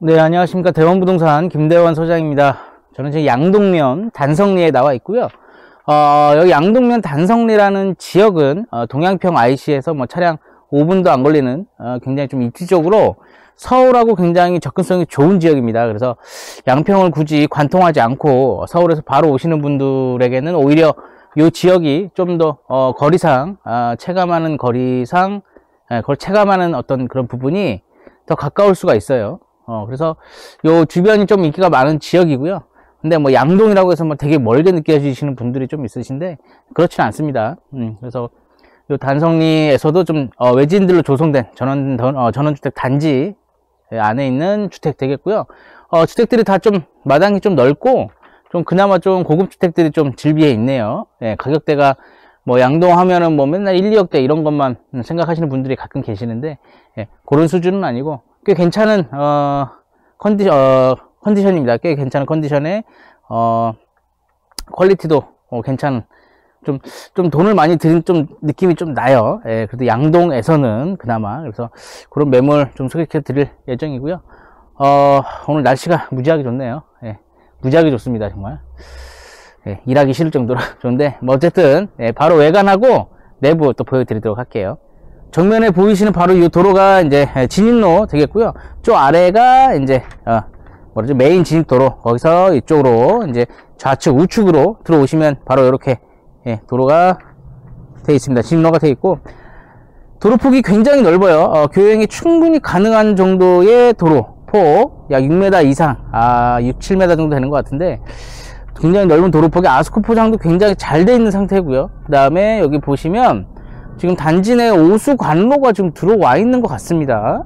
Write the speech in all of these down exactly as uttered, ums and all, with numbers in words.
네, 안녕하십니까. 대원부동산 김대원 소장입니다. 저는 지금 양동면 단성리에 나와 있고요. 어, 여기 양동면 단성리라는 지역은 어, 동양평 아이씨에서 뭐 차량 오 분도 안 걸리는 어, 굉장히 좀 입지적으로 서울하고 굉장히 접근성이 좋은 지역입니다. 그래서 양평을 굳이 관통하지 않고 서울에서 바로 오시는 분들에게는 오히려 이 지역이 좀 더 어, 거리상 어, 체감하는 거리상 예, 그걸 체감하는 어떤 그런 부분이 더 가까울 수가 있어요. 어, 그래서 요 주변이 좀 인기가 많은 지역이고요. 근데 뭐 양동이라고 해서 뭐 되게 멀게 느껴지시는 분들이 좀 있으신데 그렇지는 않습니다. 음, 그래서 요 단성리에서도 좀 어, 외지인들로 조성된 전원 어, 전원주택 단지 안에 있는 주택 되겠고요. 어, 주택들이 다 좀 마당이 좀 넓고 좀 그나마 좀 고급 주택들이 좀 질비해 있네요. 예, 가격대가 뭐 양동 하면은 뭐 맨날 일, 이억대 이런 것만 생각하시는 분들이 가끔 계시는데 예, 그런 수준은 아니고 꽤 괜찮은 어, 컨디, 어, 컨디션입니다. 꽤 괜찮은 컨디션에 어, 퀄리티도 어, 괜찮은 좀, 좀 돈을 많이 들인 좀 느낌이 좀 나요. 예, 그래도 양동에서는 그나마 그래서 그런 매물 좀 소개해 드릴 예정이고요. 어, 오늘 날씨가 무지하게 좋네요. 예, 무지하게 좋습니다. 정말 예, 일하기 싫을 정도로 좋은데 뭐 어쨌든 예, 바로 외관하고 내부 또 보여드리도록 할게요. 정면에 보이시는 바로 이 도로가 이제 진입로 되겠고요. 저 아래가 이제 어, 뭐죠 메인 진입도로, 거기서 이쪽으로 이제 좌측 우측으로 들어오시면 바로 이렇게 예, 도로가 되어 있습니다. 진입로가 되어 있고 도로폭이 굉장히 넓어요. 어, 교행이 충분히 가능한 정도의 도로폭 약 육 미터 이상, 아 육, 칠 미터 정도 되는 것 같은데 굉장히 넓은 도로폭에 아스코 포장도 굉장히 잘 되어 있는 상태고요. 그 다음에 여기 보시면 지금 단지 내 오수 관로가 지금 들어와 있는 것 같습니다.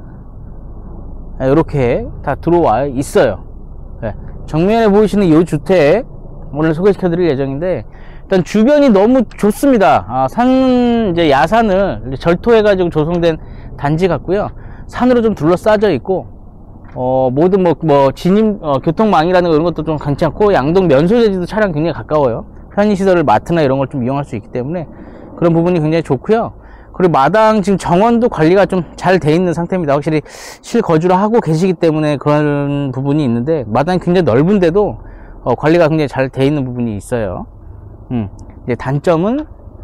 이렇게 다 들어와 있어요. 정면에 보이시는 이 주택 오늘 소개시켜 드릴 예정인데 일단 주변이 너무 좋습니다. 아, 산 이제 야산을 절토해 가지고 조성된 단지 같고요. 산으로 좀 둘러싸져 있고 어, 모든 뭐, 뭐 진입 어, 교통망이라는 이런 것도 좀 괜찮고 양동 면소재지도 차량 굉장히 가까워요. 편의시설을 마트나 이런 걸 좀 이용할 수 있기 때문에 그런 부분이 굉장히 좋고요. 그리고 마당 지금 정원도 관리가 좀 잘 돼 있는 상태입니다. 확실히 실거주를 하고 계시기 때문에 그런 부분이 있는데 마당이 굉장히 넓은데도 어, 관리가 굉장히 잘 돼 있는 부분이 있어요. 음, 이제 단점은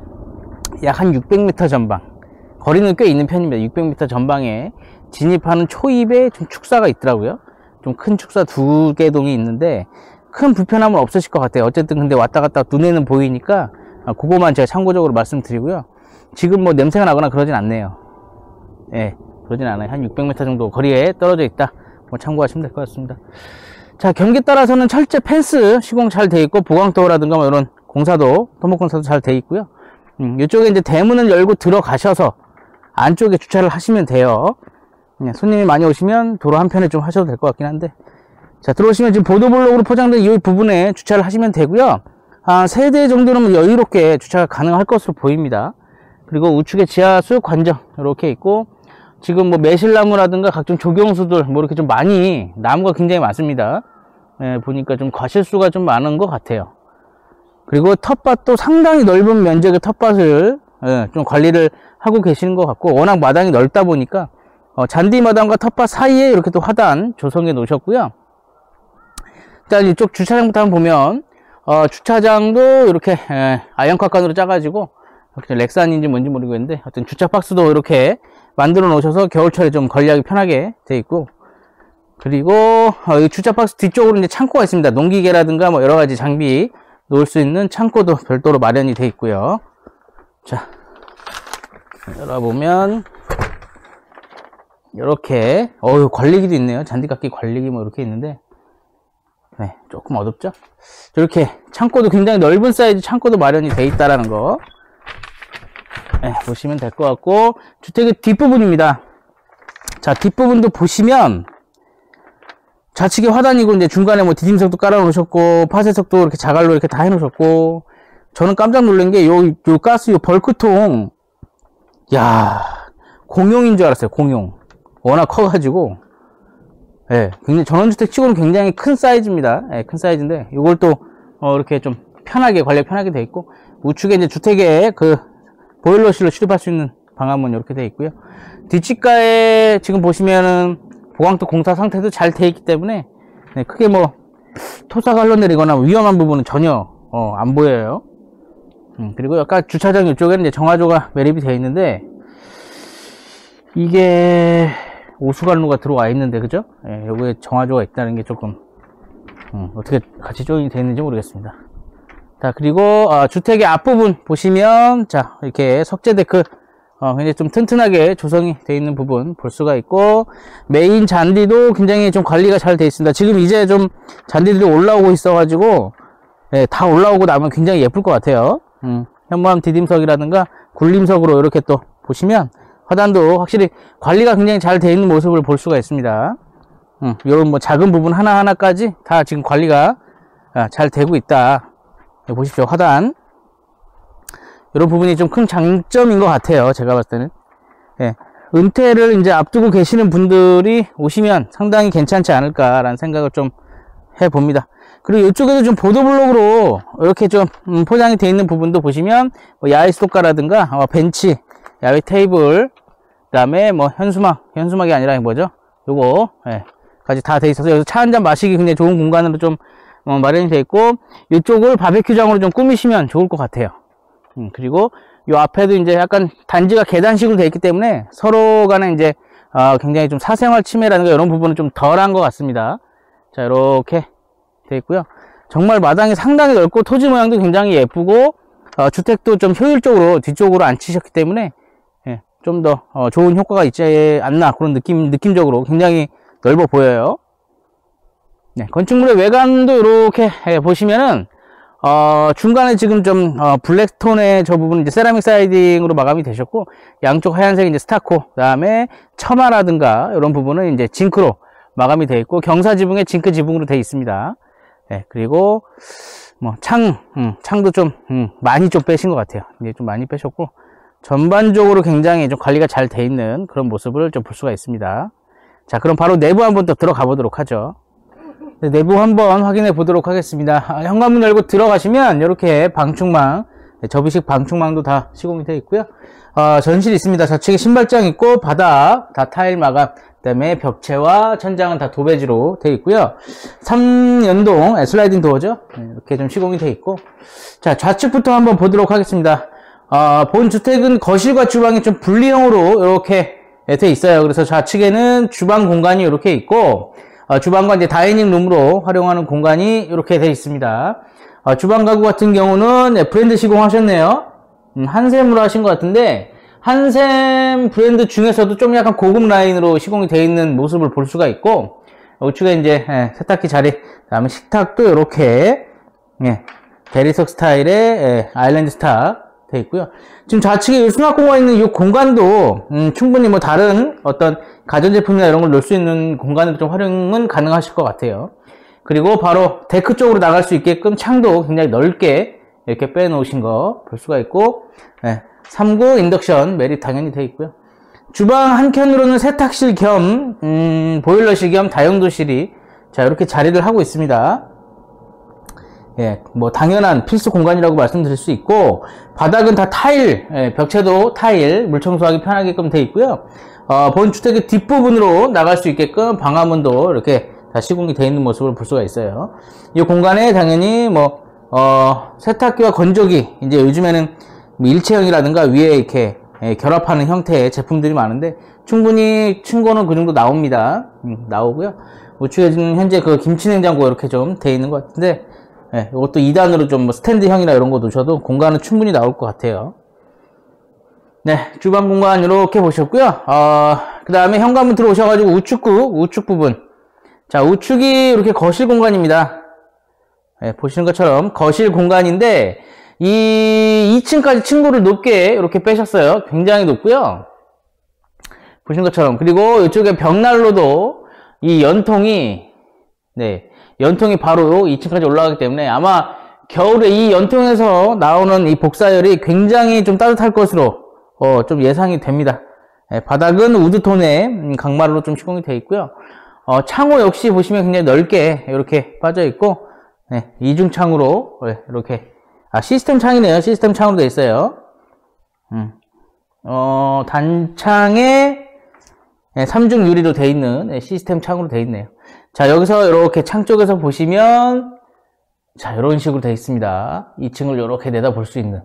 약 한 육백 미터 전방, 거리는 꽤 있는 편입니다. 육백 미터 전방에 진입하는 초입에 좀 축사가 있더라고요. 좀 큰 축사 두 개 동이 있는데 큰 불편함은 없으실 것 같아요. 어쨌든 근데 왔다 갔다 눈에는 보이니까 아, 그거만 제가 참고적으로 말씀드리고요. 지금 뭐 냄새가 나거나 그러진 않네요. 예, 그러진 않아요. 한 육백 미터 정도 거리에 떨어져 있다. 뭐 참고하시면 될 것 같습니다. 자, 경기에 따라서는 철제 펜스 시공 잘 돼 있고 보강도어라든가 뭐 이런 공사도 토목 공사도 잘 돼 있고요. 음, 이쪽에 이제 대문을 열고 들어가셔서 안쪽에 주차를 하시면 돼요. 예, 손님이 많이 오시면 도로 한편에 좀 하셔도 될 것 같긴 한데 자, 들어오시면 지금 보도블록으로 포장된 이 부분에 주차를 하시면 되고요. 한 세 대 정도는 여유롭게 주차가 가능할 것으로 보입니다. 그리고 우측에 지하수 관정 이렇게 있고 지금 뭐 매실나무라든가 각종 조경수들 뭐 이렇게 좀 많이 나무가 굉장히 많습니다. 예, 보니까 좀 과실수가 좀 많은 것 같아요. 그리고 텃밭도 상당히 넓은 면적의 텃밭을 예, 좀 관리를 하고 계시는 것 같고 워낙 마당이 넓다 보니까 어, 잔디 마당과 텃밭 사이에 이렇게 또 화단 조성해 놓으셨고요. 일단 이쪽 주차장부터 한번 보면 어, 주차장도 이렇게 에, 아연곽관으로 짜가지고 렉산인지 뭔지 모르겠는데 하여튼 주차 박스도 이렇게 만들어 놓으셔서 겨울철에 좀 관리하기 편하게 돼 있고 그리고 어, 이 주차 박스 뒤쪽으로 이제 창고가 있습니다. 농기계라든가 뭐 여러 가지 장비 놓을 수 있는 창고도 별도로 마련이 돼 있고요. 자, 열어보면 이렇게 어유 관리기도 있네요. 잔디깎기 관리기 뭐 이렇게 있는데 네, 조금 어둡죠? 이렇게 창고도 굉장히 넓은 사이즈 창고도 마련이 돼 있다라는 거 네, 보시면 될 것 같고 주택의 뒷부분입니다. 자, 뒷부분도 보시면 좌측에 화단이고 이제 중간에 뭐 디딤석도 깔아 놓으셨고 파쇄석도 이렇게 자갈로 이렇게 다 해 놓으셨고 저는 깜짝 놀란 게 요, 요 가스 요 벌크통 야 공용인 줄 알았어요. 공용 워낙 커가지고 예, 굉장히 전원주택 치고는 굉장히 큰 사이즈입니다. 예, 큰 사이즈인데 이걸 또 어, 이렇게 좀 편하게 관리 편하게 돼 있고 우측에 이제 주택에 그 보일러실로 출입할 수 있는 방화문 이렇게 돼 있고요. 뒷집가에 지금 보시면은 보강도 공사 상태도 잘 돼 있기 때문에 네, 크게 뭐 토사가 흘러내리거나 위험한 부분은 전혀 어, 안 보여요. 음, 그리고 약간 주차장 이쪽에는 이제 정화조가 매립이 되어 있는데 이게 오수관로가 들어와 있는데 그죠? 예, 여기에 정화조가 있다는 게 조금 음, 어떻게 같이 조인이 되어 있는지 모르겠습니다. 자, 그리고 어, 주택의 앞부분 보시면 자 이렇게 석재 데크 어, 굉장히 좀 튼튼하게 조성이 되어 있는 부분 볼 수가 있고, 메인 잔디도 굉장히 좀 관리가 잘 되어 있습니다. 지금 이제 좀 잔디들이 올라오고 있어 가지고 예, 다 올라오고 나면 굉장히 예쁠 것 같아요. 음, 현무암 디딤석이라든가 굴림석으로 이렇게 또 보시면 화단도 확실히 관리가 굉장히 잘 되어 있는 모습을 볼 수가 있습니다. 음, 이런 뭐 작은 부분 하나하나까지 다 지금 관리가 아, 잘 되고 있다. 네, 보십시오. 화단 이런 부분이 좀 큰 장점인 것 같아요. 제가 봤을 때는. 예, 은퇴를 이제 앞두고 계시는 분들이 오시면 상당히 괜찮지 않을까라는 생각을 좀 해봅니다. 그리고 이쪽에도 좀 보도블록으로 이렇게 좀 음, 포장이 되어 있는 부분도 보시면 뭐 야외 수도가라든가 어, 벤치, 야외 테이블, 그 다음에 뭐 현수막, 현수막이 아니라 뭐죠? 요거 예, 까지 다 되어 있어서 여기서 차 한잔 마시기 굉장히 좋은 공간으로 좀 어, 마련이 되어 있고, 이쪽을 바베큐장으로 좀 꾸미시면 좋을 것 같아요. 음, 그리고 요 앞에도 이제 약간 단지가 계단식으로 되어 있기 때문에 서로 간에 이제 어, 굉장히 좀 사생활 침해라든가 이런 부분은 좀 덜한 것 같습니다. 자, 이렇게 되어 있고요. 정말 마당이 상당히 넓고 토지 모양도 굉장히 예쁘고 어, 주택도 좀 효율적으로 뒤쪽으로 앉히셨기 때문에 예, 좀 더 어, 좋은 효과가 있지 않나 그런 느낌 느낌적으로 굉장히 넓어 보여요. 네, 건축물의 외관도 이렇게 예, 보시면은 어, 중간에 지금 좀, 어, 블랙톤의 저 부분은 이제 세라믹 사이딩으로 마감이 되셨고, 양쪽 하얀색 이제 스타코, 그 다음에 처마라든가, 이런 부분은 이제 징크로 마감이 되어 있고, 경사 지붕에 징크 지붕으로 되어 있습니다. 네, 그리고, 뭐, 창, 음, 창도 좀, 음, 많이 좀 빼신 것 같아요. 이제 좀 많이 빼셨고, 전반적으로 굉장히 좀 관리가 잘 되어 있는 그런 모습을 좀 볼 수가 있습니다. 자, 그럼 바로 내부 한번 또 들어가 보도록 하죠. 네, 내부 한번 확인해 보도록 하겠습니다. 아, 현관문 열고 들어가시면 이렇게 방충망, 네, 접이식 방충망도 다 시공이 되어 있고요. 어, 전실이 있습니다. 좌측에 신발장 있고 바닥 다 타일 마감, 그 다음에 벽체와 천장은 다 도배지로 되어 있고요. 삼 연동 네, 슬라이딩 도어죠. 네, 이렇게 좀 시공이 되어 있고, 자, 좌측부터 한번 보도록 하겠습니다. 어, 본 주택은 거실과 주방이 좀 분리형으로 이렇게 되어 있어요. 그래서 좌측에는 주방 공간이 이렇게 있고, 어, 주방과 이제 다이닝 룸으로 활용하는 공간이 이렇게 되어 있습니다. 어, 주방 가구 같은 경우는 네, 브랜드 시공하셨네요. 음, 한샘으로 하신 것 같은데, 한샘 브랜드 중에서도 좀 약간 고급 라인으로 시공이 되어 있는 모습을 볼 수가 있고, 우측에 이제 예, 세탁기 자리, 그 다음에 식탁도 이렇게 예, 대리석 스타일의 예, 아일랜드 스타 되어 있고요. 지금 좌측에 수납 공간에 있는 이 공간도 음, 충분히 뭐 다른 어떤 가전제품이나 이런 걸 놓을 수 있는 공간으로 좀 활용은 가능하실 것 같아요. 그리고 바로 데크 쪽으로 나갈 수 있게끔 창도 굉장히 넓게 이렇게 빼놓으신 거 볼 수가 있고, 네, 삼 구 인덕션 매립 당연히 되어 있고요. 주방 한켠으로는 세탁실 겸 음, 보일러실 겸 다용도실이 자 이렇게 자리를 하고 있습니다. 예, 뭐 당연한 필수 공간이라고 말씀드릴 수 있고, 바닥은 다 타일, 예, 벽체도 타일, 물 청소하기 편하게끔 되어 있고요. 어, 본 주택의 뒷부분으로 나갈 수 있게끔 방화문도 이렇게 다 시공이 되어 있는 모습을 볼 수가 있어요. 이 공간에 당연히 뭐 어, 세탁기와 건조기, 이제 요즘에는 뭐 일체형이라든가 위에 이렇게 예, 결합하는 형태의 제품들이 많은데 충분히 층고는 그 정도 나옵니다. 음, 나오고요. 우측에 지금 현재 그 김치냉장고 이렇게 좀 되어 있는 것 같은데, 예, 이것도 이 단으로 좀 뭐 스탠드형이나 이런 거 놓으셔도 공간은 충분히 나올 것 같아요. 네, 주방 공간 이렇게 보셨고요. 어, 그 다음에 현관문 들어오셔가지고 우측구, 우측 부분. 자, 우측이 이렇게 거실 공간입니다. 네, 보시는 것처럼 거실 공간인데, 이 이 층까지 층고를 높게 이렇게 빼셨어요. 굉장히 높고요. 보시는 것처럼. 그리고 이쪽에 벽난로도 이 연통이, 네, 연통이 바로 이 층까지 올라가기 때문에 아마 겨울에 이 연통에서 나오는 이 복사열이 굉장히 좀 따뜻할 것으로 어, 좀 예상이 됩니다. 예, 바닥은 우드톤의 음, 강마루로 좀 시공이 되어 있고요. 어, 창호 역시 보시면 굉장히 넓게 이렇게 빠져 있고, 예, 이중창으로 예, 이렇게 아 시스템 창이네요. 시스템 창으로 되어 있어요. 음. 어, 단창에 예, 삼중 유리로 되어 있는 예, 시스템 창으로 되어 있네요. 자, 여기서 이렇게 창 쪽에서 보시면 자, 이런 식으로 되어 있습니다. 이 층을 이렇게 내다볼 수 있는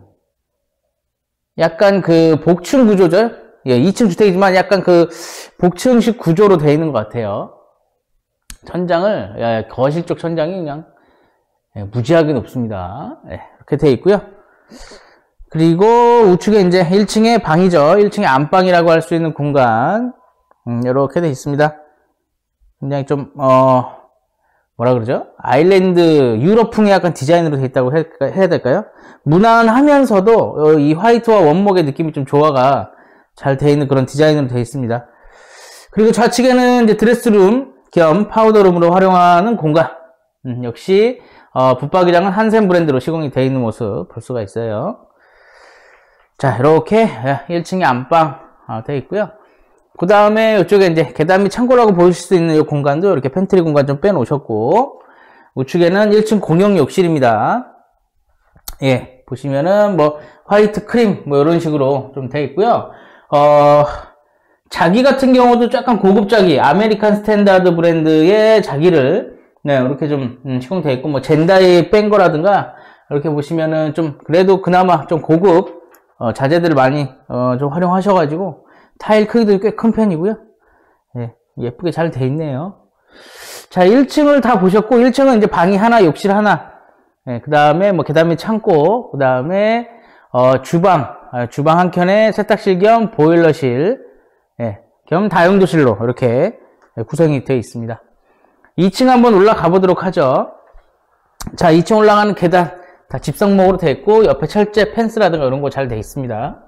약간 그 복층 구조죠. 예, 이 층 주택이지만 약간 그 복층식 구조로 되어 있는 것 같아요. 천장을 예, 거실 쪽 천장이 그냥 예, 무지하게 높습니다. 예, 이렇게 되어 있고요. 그리고 우측에 이제 일 층에 방이죠. 일 층에 안방이라고 할 수 있는 공간 음, 이렇게 되어 있습니다. 굉장히 좀 어, 뭐라 그러죠? 아일랜드 유럽풍의 약간 디자인으로 되어 있다고 해, 해야 될까요? 무난하면서도 어, 이 화이트와 원목의 느낌이 좀 조화가 잘 되어 있는 그런 디자인으로 되어 있습니다. 그리고 좌측에는 이제 드레스룸 겸 파우더룸으로 활용하는 공간 음, 역시 어, 붙박이장은 한샘 브랜드로 시공이 되어 있는 모습 볼 수가 있어요. 자, 이렇게 일 층에 안방 어, 되어 있고요. 그 다음에 이쪽에 이제 계단 및 창고라고 보실 수 있는 이 공간도 이렇게 팬트리 공간 좀 빼놓으셨고, 우측에는 일 층 공용 욕실입니다. 예, 보시면은 뭐 화이트 크림 뭐 이런 식으로 좀 되어 있고요. 어, 자기 같은 경우도 약간 고급 자기, 아메리칸 스탠다드 브랜드의 자기를 네, 이렇게 좀 음, 시공되어 있고, 뭐 젠다이 뺀 거라든가 이렇게 보시면은 좀 그래도 그나마 좀 고급 어, 자재들을 많이 어, 좀 활용하셔가지고 타일 크기도 꽤 큰 편이고요. 예, 예쁘게 잘 돼 있네요. 자, 일 층을 다 보셨고, 일 층은 이제 방이 하나, 욕실 하나, 예, 그 다음에 뭐 계단 및 창고, 그 다음에 어, 주방, 아, 주방 한 켠에 세탁실 겸 보일러실, 예, 겸 다용도실로 이렇게 구성이 되어 있습니다. 이 층 한번 올라가 보도록 하죠. 자, 이 층 올라가는 계단 다 집성목으로 되어 있고, 옆에 철제 펜스라든가 이런 거 잘 되어 있습니다.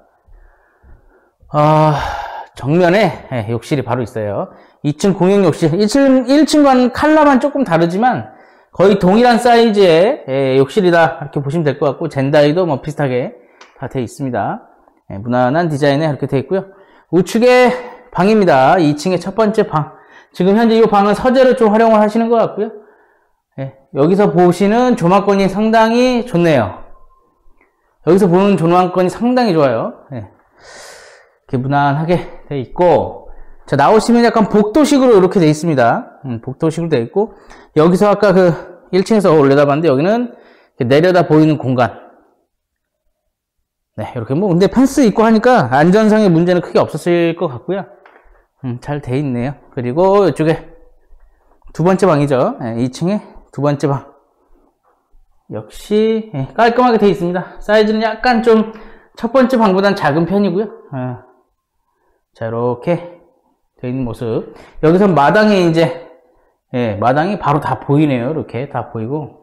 아, 정면에 예, 욕실이 바로 있어요. 이 층 공용 욕실, 일 층, 일 층과는 컬러만 조금 다르지만 거의 동일한 사이즈의 예, 욕실이다 이렇게 보시면 될 것 같고, 젠다이도 뭐 비슷하게 다 되어 있습니다. 예, 무난한 디자인에 이렇게 되어 있고요. 우측에 방입니다. 이 층의 첫 번째 방. 지금 현재 이 방은 서재로 좀 활용을 하시는 것 같고요. 예, 여기서 보시는 조망권이 상당히 좋네요. 여기서 보는 조망권이 상당히 좋아요. 예. 이렇게 무난하게 되어 있고, 자, 나오시면 약간 복도식으로 이렇게 되어 있습니다. 음, 복도식으로 되어 있고, 여기서 아까 그 일 층에서 올려다봤는데 여기는 내려다 보이는 공간. 네, 이렇게 뭐 근데 펜스 있고 하니까 안전상의 문제는 크게 없었을 것 같고요. 음, 잘 되어 있네요. 그리고 이쪽에 두 번째 방이죠. 네, 이 층에 두 번째 방. 역시 네, 깔끔하게 되어 있습니다. 사이즈는 약간 좀 첫 번째 방보다는 작은 편이고요. 네. 자, 이렇게 되어 있는 모습. 여기서 마당에 이제 예, 마당이 바로 다 보이네요. 이렇게 다 보이고.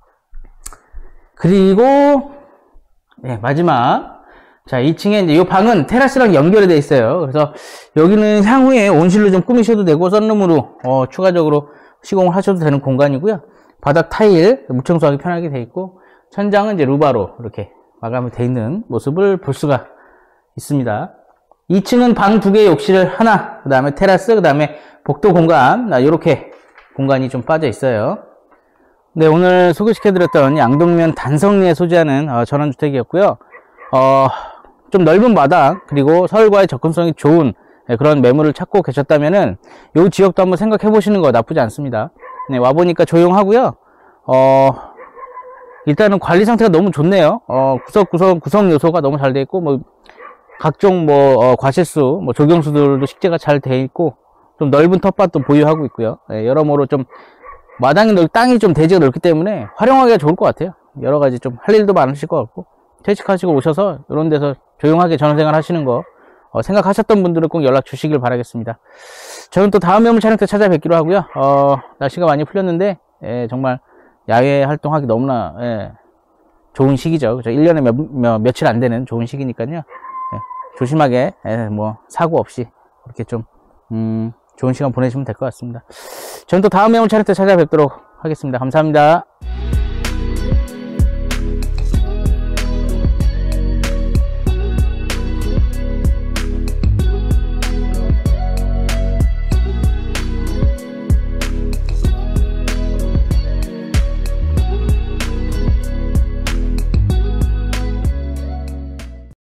그리고 예, 마지막. 자, 이 층에 이제 이 방은 테라스랑 연결이 되어 있어요. 그래서 여기는 향후에 온실로 좀 꾸미셔도 되고, 썬룸으로 어, 추가적으로 시공을 하셔도 되는 공간이고요. 바닥 타일 무청소하기 편하게 되어 있고, 천장은 이제 루바로 이렇게 마감이 되어 있는 모습을 볼 수가 있습니다. 이 층은 방 두 개, 욕실 하나, 그 다음에 테라스, 그 다음에 복도 공간, 이렇게 공간이 좀 빠져 있어요. 네, 오늘 소개시켜드렸던 양동면 단성리에 소재하는 어, 전원주택이었고요. 어, 좀 넓은 마당, 그리고 서울과의 접근성이 좋은 네, 그런 매물을 찾고 계셨다면은 이 지역도 한번 생각해 보시는 거 나쁘지 않습니다. 네, 와보니까 조용하고요. 어, 일단은 관리 상태가 너무 좋네요. 어, 구석구석 구성 요소가 너무 잘 돼 있고, 뭐 각종 뭐 어, 과실수, 뭐 조경수들도 식재가 잘 돼 있고, 좀 넓은 텃밭도 보유하고 있고요. 네, 여러모로 좀 마당이 넓, 땅이 좀 대지가 넓기 때문에 활용하기가 좋을 것 같아요. 여러 가지 좀 할 일도 많으실 것 같고, 퇴직하시고 오셔서 이런 데서 조용하게 전원생활 하시는 거 어, 생각하셨던 분들은 꼭 연락 주시길 바라겠습니다. 저는 또 다음 매물 촬영 때 찾아뵙기로 하고요. 어, 날씨가 많이 풀렸는데 예, 정말 야외 활동하기 너무나 예, 좋은 시기죠. 그렇죠? 일 년에 몇, 몇, 며칠 안 되는 좋은 시기니까요. 예, 조심하게 예, 뭐 사고 없이 그렇게 좀 음, 좋은 시간 보내시면 될 것 같습니다. 저는 또 다음 매물 촬영 때 찾아뵙도록 하겠습니다. 감사합니다.